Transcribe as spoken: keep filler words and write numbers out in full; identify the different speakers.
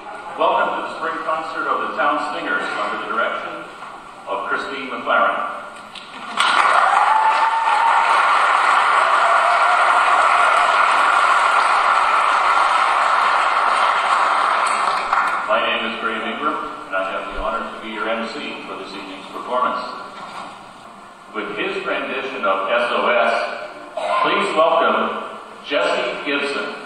Speaker 1: Welcome to the spring concert of the Town Singers under the direction of Christine McLaren. My name is Graham Ingram, and I have the honor to be your M C for this evening's performance. With his rendition of S O S, please welcome Jesse Gibson.